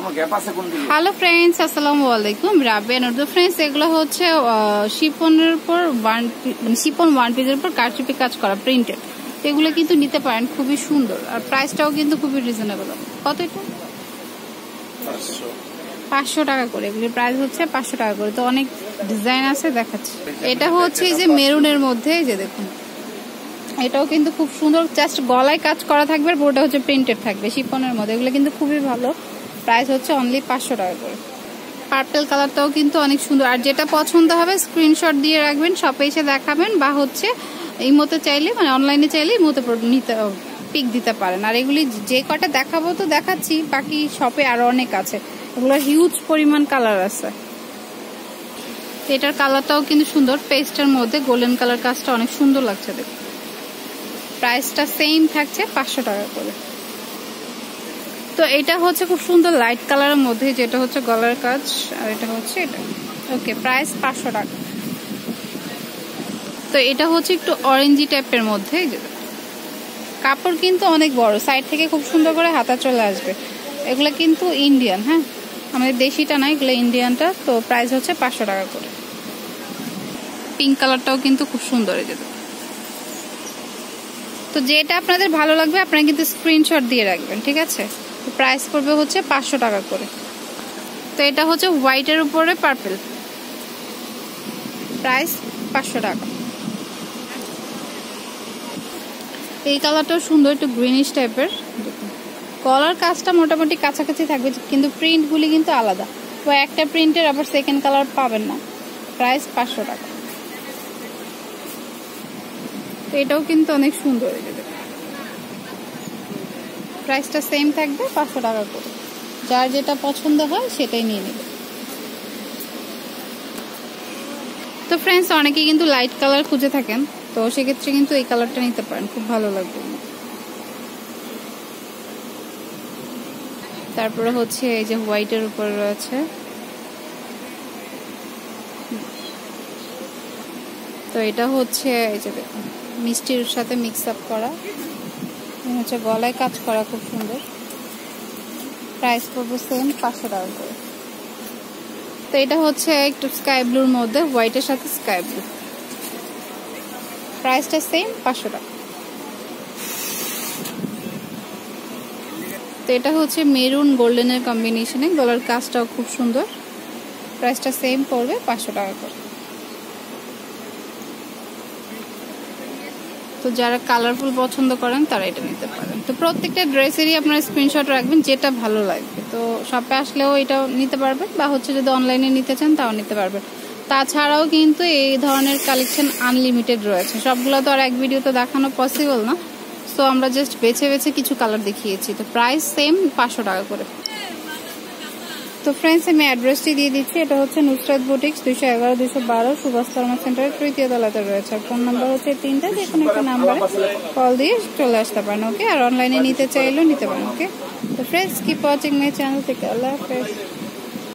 কোনো গ্যাপ আছে কোনগুলো? হ্যালো ফ্রেন্ডস, আসসালামু আলাইকুম। রাবিয়া নুরু ফ্রেন্ডস, এগুলো হচ্ছে শিফনের উপর শিফন ওয়ান পিসের উপর কারচুপি কাজ করা প্রিন্টেড। এগুলো কিন্তু নিতে পারেন, খুবই সুন্দর আর প্রাইসটাও কিন্তু খুবই রিজনেবল। কত এটা? 500 টাকা করে। এগুলির প্রাইস হচ্ছে 500 টাকা করে। তো অনেক ডিজাইন আছে, দেখাচ্ছি। এটা হচ্ছে যে মেরুনের মধ্যে, যে দেখুন এটাও কিন্তু খুব সুন্দর, জাস্ট গলায় কাজ করা থাকবে আর পুরোটা হচ্ছে প্রিন্টেড থাকবে শিফনের মধ্যে। এগুলো কিন্তু খুবই ভালো, প্রাইস হচ্ছে অনলি 500 টাকা করে। পার্পল কালারটাও কিন্তু অনেক সুন্দর। আর যেটা পছন্দ হবে স্ক্রিনশট দিয়ে রাখবেন, শপে এসে দেখাবেন, বা হচ্ছে এই মতো চাইলে মানে অনলাইনে চাইলে এই মতো নিতে পিক দিতে পারেন। আর এগুলি যে কটা দেখাবো তো দেখাচ্ছি, বাকি শপে আরো অনেক আছে। এগুলোর হিউজ পরিমাণ কালার আছে। এটার কালারটাও কিন্তু সুন্দর, পেস্টের মধ্যে গোল্ডেন কালার কাজটা অনেক সুন্দর লাগছে দেখুন। প্রাইসটা সেম থাকছে 500 টাকা করে। তো এটা হচ্ছে খুব সুন্দর লাইট কালারের মধ্যে, যেটা হচ্ছে গলার কাজ, আর এটা হচ্ছে এটা। ওকে, প্রাইস 500 টাকা। তো এটা হচ্ছে একটু অরেঞ্জি টাইপের মধ্যে, কাপড় কিন্তু অনেক বড়, সাইড থেকে খুব সুন্দর করে হাতা চলে আসবে। এগুলো কিন্তু ইন্ডিয়ান, হ্যাঁ আমাদের দেশিটা না, এগুলো ইন্ডিয়ানটা। তো প্রাইস হচ্ছে 500 টাকা করে। পিঙ্ক কালারটাও কিন্তু খুব সুন্দর। এই যে তো যেটা আপনাদের ভালো লাগবে আপনারা কিন্তু স্ক্রিনশট দিয়ে রাখবেন, ঠিক আছে? প্রাইস পড়বে হচ্ছে 500 টাকা করে। তো এটা হচ্ছে হোয়াইটের উপরে পার্পল, প্রাইস 500 টাকা। এই কালারটাও সুন্দর, একটু গ্রিনিশ টাইপের। কলার কাজটা মোটামুটি কাছাকাছি থাকবে, কিন্তু প্রিন্টগুলি কিন্তু আলাদা। তো একটা প্রিন্টের আবার সেকেন্ড কালার পাবেন না। প্রাইস 500 টাকা। তো এটাও কিন্তু অনেক সুন্দর। প্রাইসটা সেম থাকবে 500 টাকা করে। যার যেটা পছন্দ হয় সেটাই নিয়ে নেবে। তো ফ্রেন্ডস, অনেকেই কিন্তু লাইট কালার খুঁজে থাকেন, তো সেক্ষেত্রে কিন্তু এই কালারটা নিতে পারেন, খুব ভালো লাগবে। তারপরে হচ্ছে এই যে হোয়াইটের উপর রয়েছে। তো এটা হচ্ছে এই যে দেখুন মিষ্টির সাথে মিক্স আপ করা, হচ্ছে গলায় কাজ করা, খুব সুন্দর। প্রাইস পড়বে সেম 500 টাকা করে। তো এটা হচ্ছে একটু স্কাই ব্লুর মধ্যে, হোয়াইটের সাথে স্কাই ব্লু, প্রাইসটা সেম 500 টাকা। তো এটা হচ্ছে মেরুন গোল্ডেনের কম্বিনেশনে, গলার কাজটাও খুব সুন্দর। প্রাইসটা সেম পড়বে 500 টাকা করে। তো যারা কালারফুল পছন্দ করেন তারা এটা নিতে পারেন। তো প্রত্যেকটা ড্রেসেরই আপনারা স্ক্রিনশট রাখবেন, যেটা ভালো লাগবে। তো শপে আসলেও এটাও নিতে পারবেন, বা হচ্ছে যদি অনলাইনে নিতে চান তাও নিতে পারবেন। তাছাড়াও কিন্তু এই ধরনের কালেকশন আনলিমিটেড রয়েছে, সবগুলো তো আর এক ভিডিওতে দেখানো পসিবল না। সো আমরা জাস্ট বেছে বেছে কিছু কালার দেখিয়েছি। তো প্রাইস সেম 500 টাকা করে। তো ফ্রেন্ডস, আমি অ্যাড্রেসটি দিয়ে দিচ্ছি। এটা হচ্ছে নুসরাত বুটিক্স, 211-212 সুভাষ ফার্মা সেন্টারের 3য় তলাতে রয়েছে। আর ফোন নাম্বার হচ্ছে 3টা, যে কোনো একটা নাম্বারে কল দিয়ে চলে আসতে পারেন। ওকে, আর অনলাইনে নিতে চাইলেও নিতে পারেন। ওকে, তো friends, keep watching my channel থেকে। আল্লাহ হাফেজ।